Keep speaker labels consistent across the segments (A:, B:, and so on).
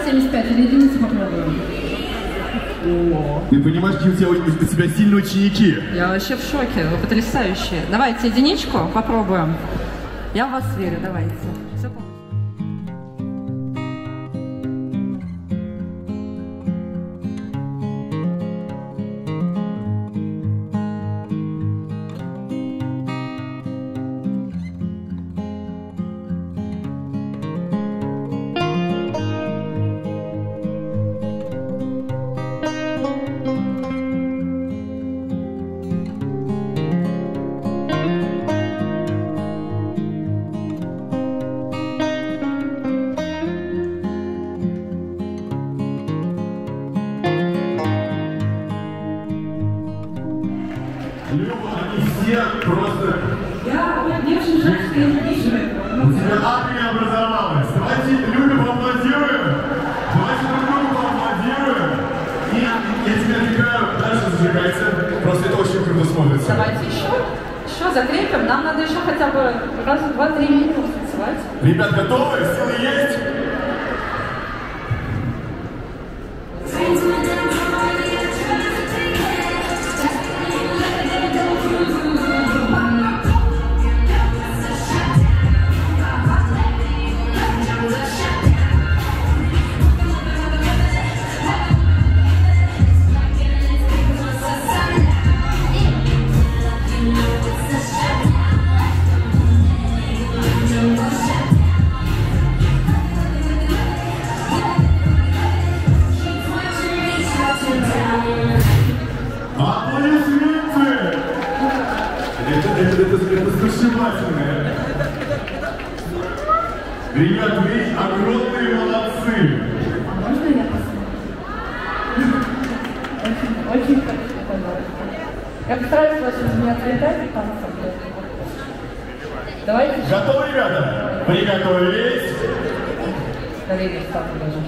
A: 75 или единицу попробуем?
B: Ты понимаешь, какие у тебя сильные ученики?
A: Я вообще в шоке, вы потрясающие. Давайте единичку попробуем. Я в вас верю, давайте. Все получится.
B: Просто...
A: Я очень жаль, что я не вижу этого.
B: У тебя армия образовалась. Давайте Любе поаплодируем. Давайте друг другу поаплодируем. И я тебя отвлекаю, дальше зажигайте. Просто это очень круто смотрится.
A: Давайте еще закрепим. Нам надо еще хотя бы раз, два, 3 минуты танцевать.
B: Ребят, готовы? Силы есть? Это зашивательное. Ребят, вы огромные молодцы.
A: А можно я посмотрю? Очень хорошо, пожалуйста. Я постараюсь вас не отвлекать и там собрать. Давайте.
B: Готовы, ребята? Приготовились.
A: Доверие ставлю даже.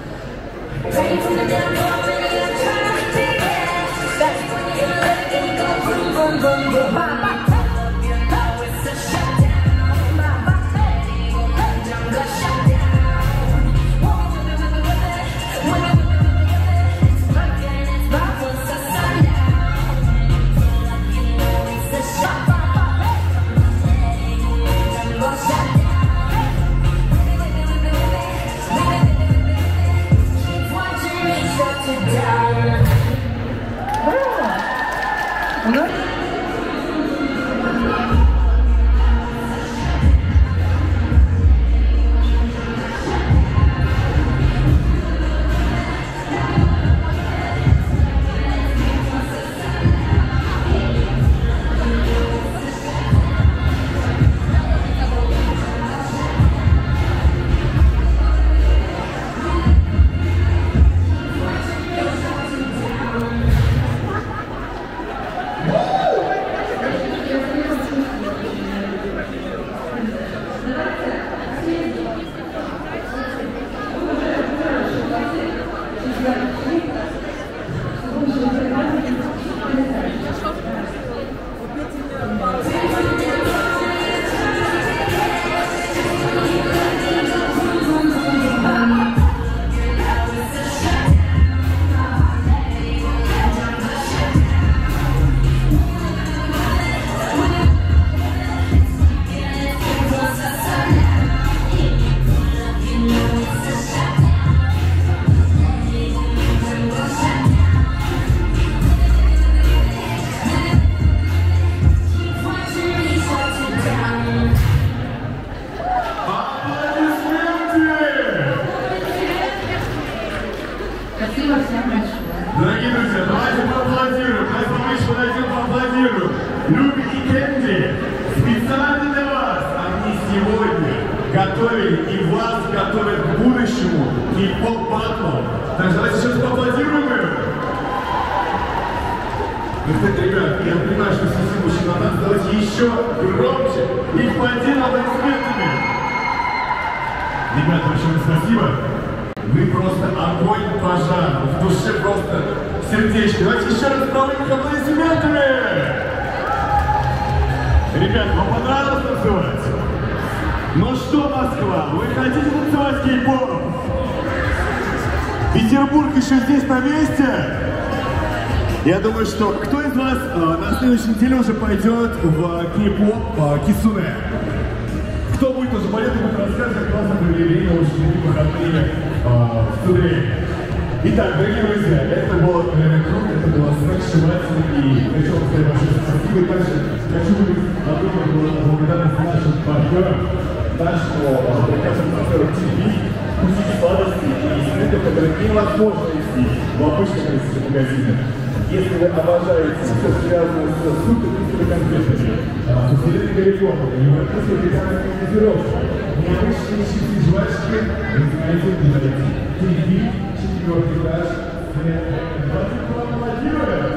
B: Дорогие друзья, давайте поаплодируем. Давайте подойдем, поаплодируем. Люби и Кэнди, специально для вас они сегодня готовили и вас готовят к будущему хип-хоп баттлу. Так что давайте сейчас поаплодируем им. Ну, кстати, ребят, я понимаю, что все очень на нас, давайте еще громче и впадим аплодисментами. Ребята, большое спасибо. Вы просто огонь, пожар, в душе просто сердечко. Давайте еще раз новыми аплодисментами. Ребят, вам понравилось танцевать? Ну что, Москва, вы хотите танцевать кей-поп? Петербург еще здесь на месте? Я думаю, что кто из вас на следующей неделе уже пойдет в кей-поп кицуне? Кто будет уже болеть, будет рассказывать, как классно провели время очень выходные в Туре. Итак, дорогие друзья, это было круто, это было сексуально, и хочу вам сказать большое спасибо. И также хочу выразить огромную благодарность нашим партнерам, нашему прекрасному партнеру ТВ, вкусить сладости и изделия, которые невозможно вести в обычных магазинах. Если вы обожаете все связанное с супер-пупер конфетами, со вселенными регионами, европейской британской газировкой, необычные чипсы и жвачки, вы знаете, ТВ, 4-й этаж, 22 Владимира.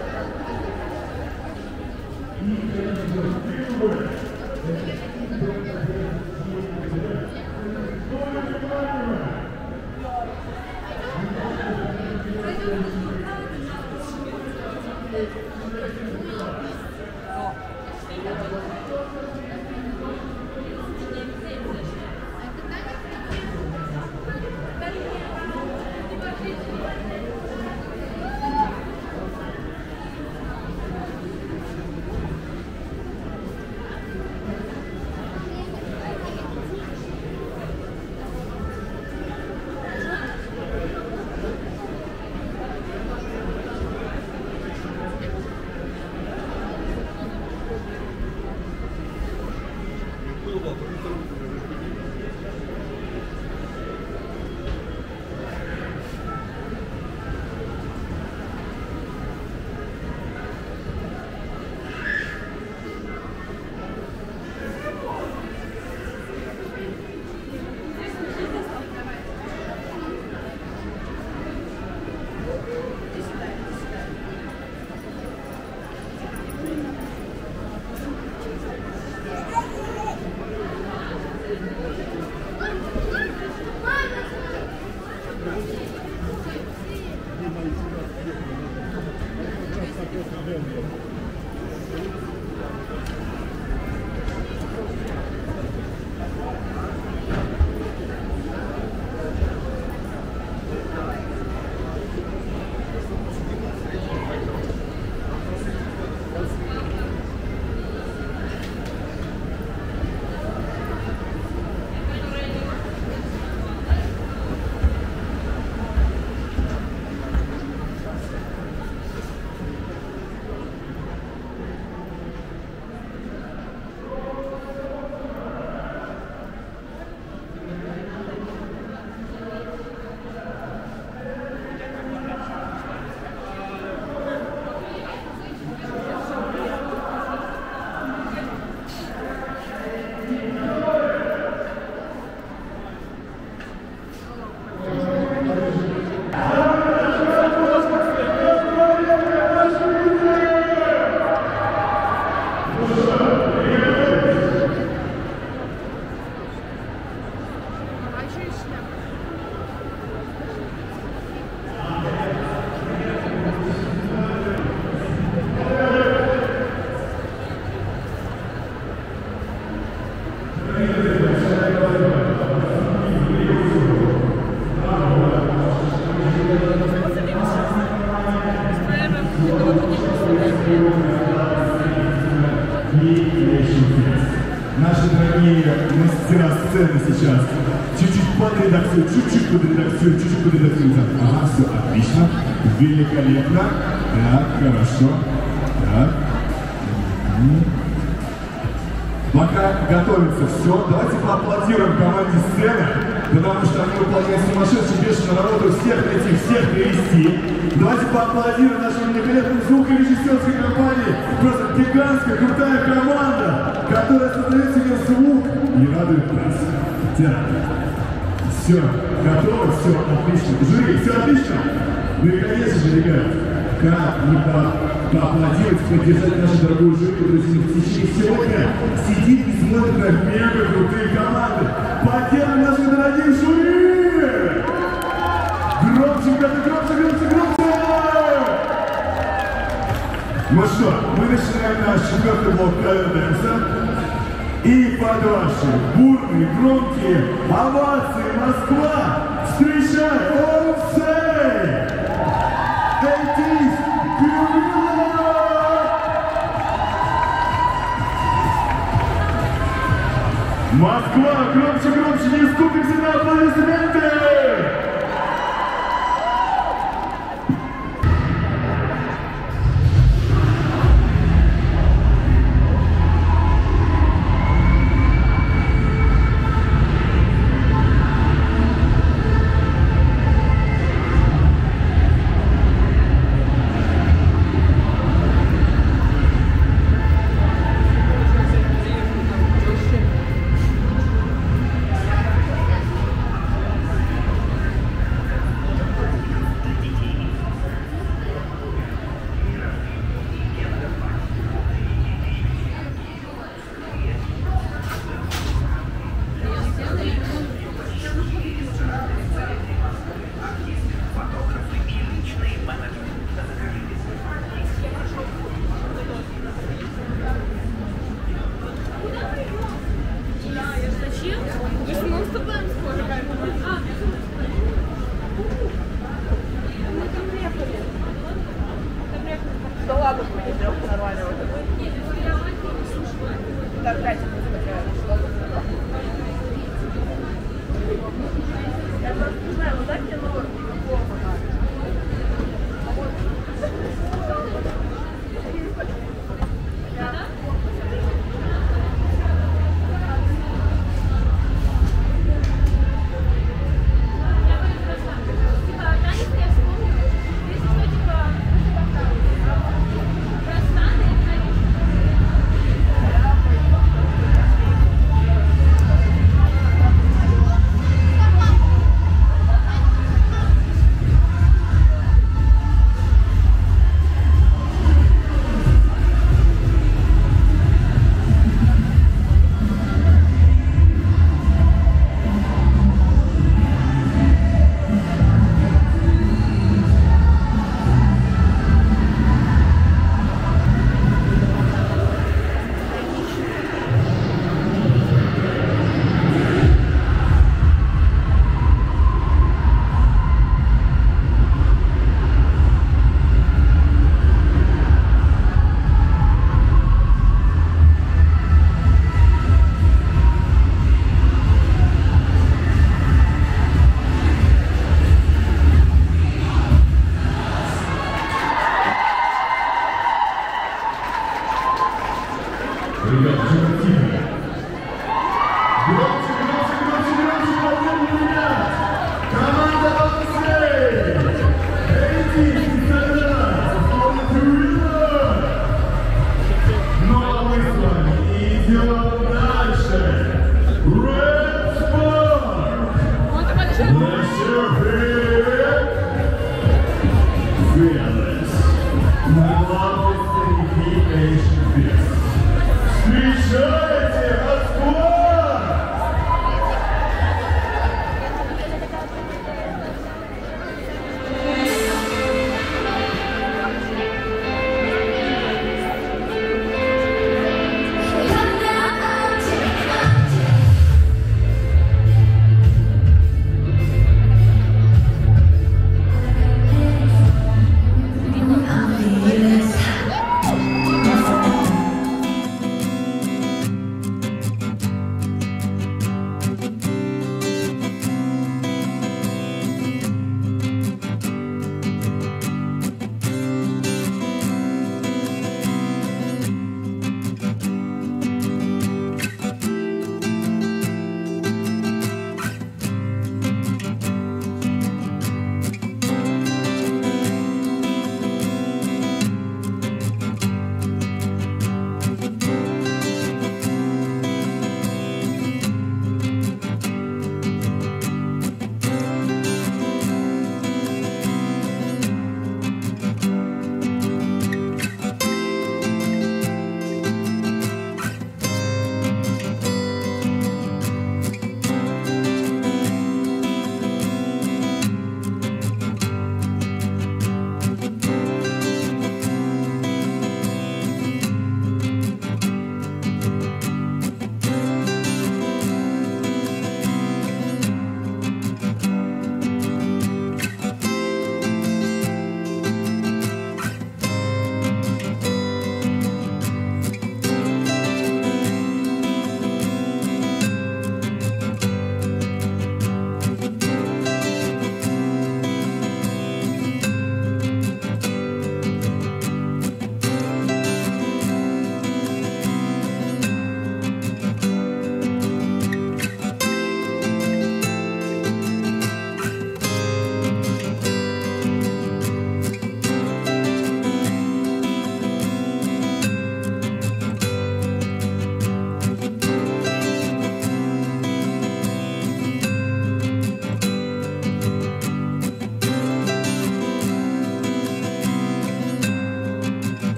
B: Наши дорогие мастера сцены сейчас чуть-чуть подредактируют, чуть-чуть подредактируют. Ага, все отлично, великолепно. Так, хорошо. Так. Пока готовится все, давайте поаплодируем команде сцены, потому что они выполняют сумасшедшую бешеную работу, всех найти, всех привести. Давайте поаплодируем нашему великолепному звукорежиссерской компании. Просто гигантская, крутая команда, которая создает себе звук и радует нас. Так, все, готово, все отлично. Жюри, все отлично? Ну и конечно же, ребят, как не поаплодировать, поддержать нашу дорогую жюри, друзья, в течение всего дня сидит и смотрит на мега крутые команды. Поддержим наших дорогих жюри! Громче, ребята, громче! Ну что, мы начинаем наш 4-й блок кавер-дэнса. И под ваши бурные, громкие овации Москва встречает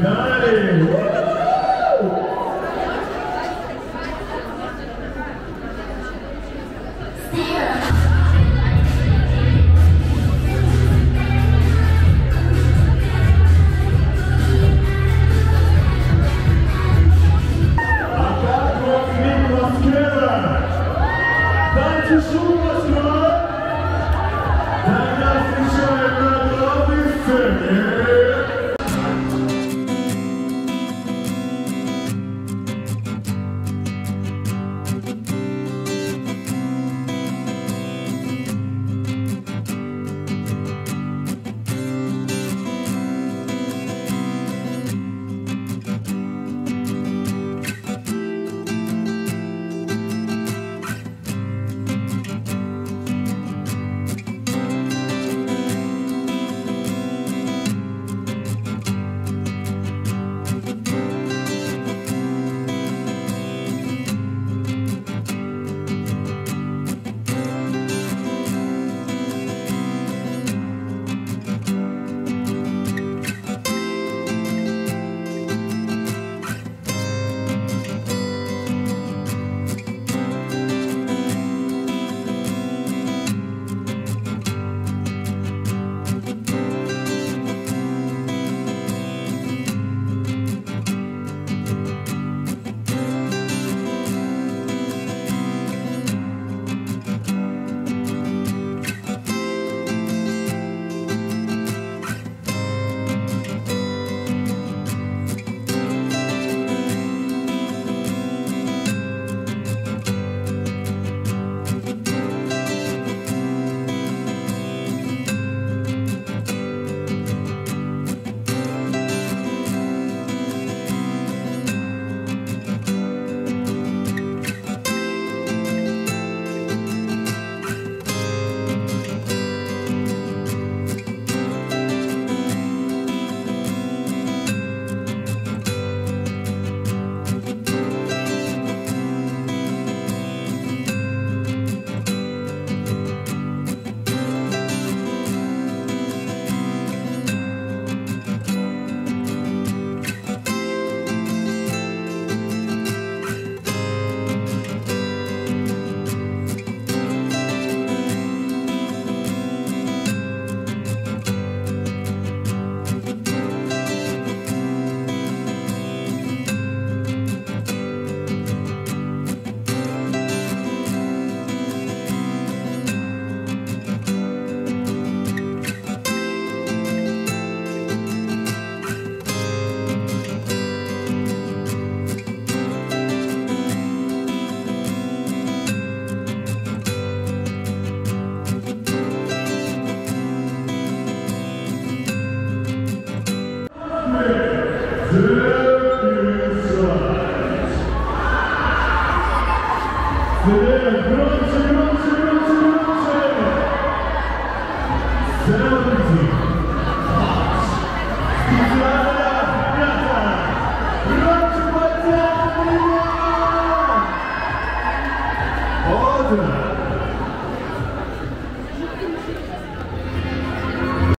B: Погнали!